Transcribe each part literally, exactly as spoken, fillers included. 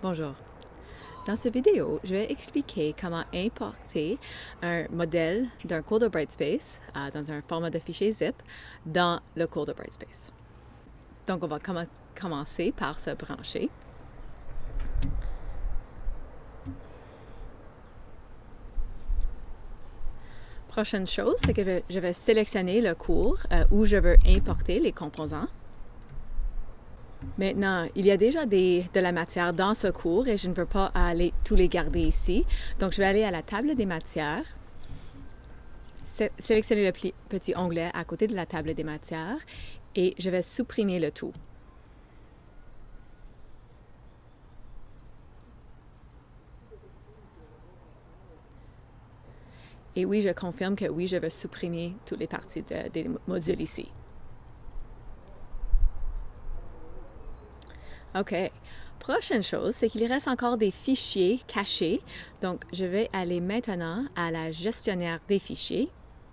Bonjour. Dans cette vidéo, je vais expliquer comment importer un modèle d'un cours de Brightspace euh, dans un format de fichier zip dans le cours de Brightspace. Donc, on va com commencer par se brancher. Prochaine chose, c'est que je vais sélectionner le cours euh, où je veux importer les composants. Maintenant, il y a déjà des, de la matière dans ce cours et je ne veux pas aller tous les garder ici. Donc, je vais aller à la table des matières, sé sélectionner le petit onglet à côté de la table des matières et je vais supprimer le tout. Et oui, je confirme que oui, je veux supprimer toutes les parties de, des modules ici. OK. Prochaine chose, c'est qu'il reste encore des fichiers cachés. Donc, je vais aller maintenant à la gestionnaire des fichiers.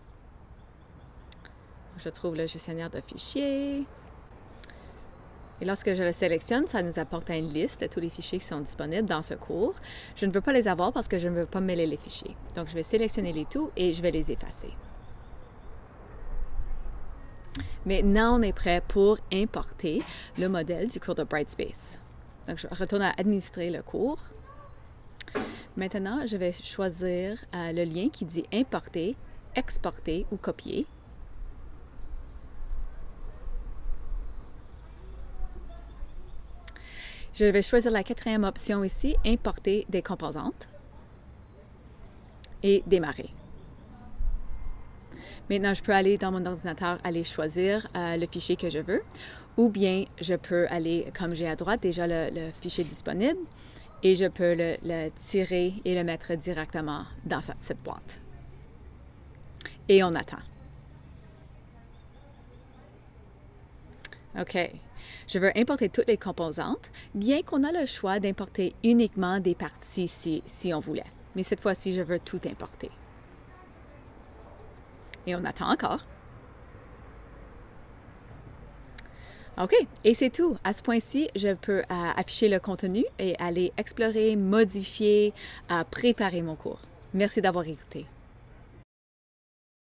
Je trouve le gestionnaire de fichiers. Et lorsque je le sélectionne, ça nous apporte une liste de tous les fichiers qui sont disponibles dans ce cours. Je ne veux pas les avoir parce que je ne veux pas mêler les fichiers. Donc, je vais sélectionner les tout et je vais les effacer. Maintenant, on est prêt pour importer le modèle du cours de Brightspace. Donc, je retourne à administrer le cours. Maintenant, je vais choisir euh, le lien qui dit importer, exporter ou copier. Je vais choisir la quatrième option ici, importer des composantes et démarrer. Maintenant, je peux aller dans mon ordinateur, aller choisir euh, le fichier que je veux, ou bien je peux aller, comme j'ai à droite déjà le, le fichier disponible, et je peux le, le tirer et le mettre directement dans sa, cette boîte. Et on attend. OK. Je veux importer toutes les composantes, bien qu'on a le choix d'importer uniquement des parties si, si on voulait. Mais cette fois-ci, je veux tout importer. Et on attend encore. OK, et c'est tout. À ce point-ci, je peux euh, afficher le contenu et aller explorer, modifier, euh, préparer mon cours. Merci d'avoir écouté.